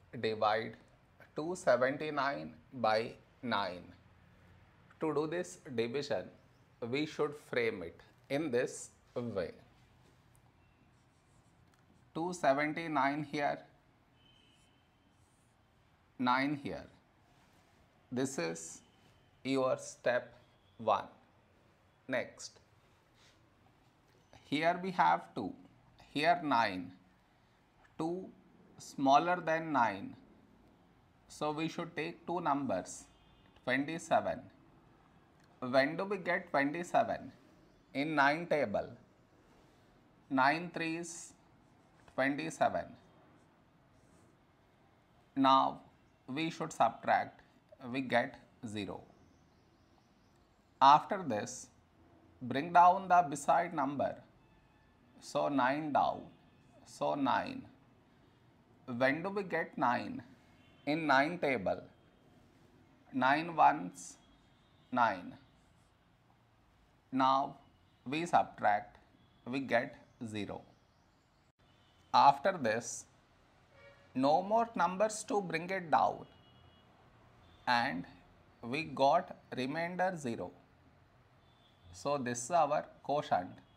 divide 279 by 9. To do this division, we should frame it in this way. 279 here, 9 here. This is your step 1. Next, here we have 2, here 9, 2 smaller than 9. So we should take two numbers, 27. When do we get 27? In 9 table, 9 3s 27. Now we should subtract, we get 0. After this, bring down the beside number, so 9 down, so 9. When do we get 9? In 9 table, 9 ones 9. Now we subtract, we get 0. After this, no more numbers to bring it down, and we got remainder 0. So this is our quotient.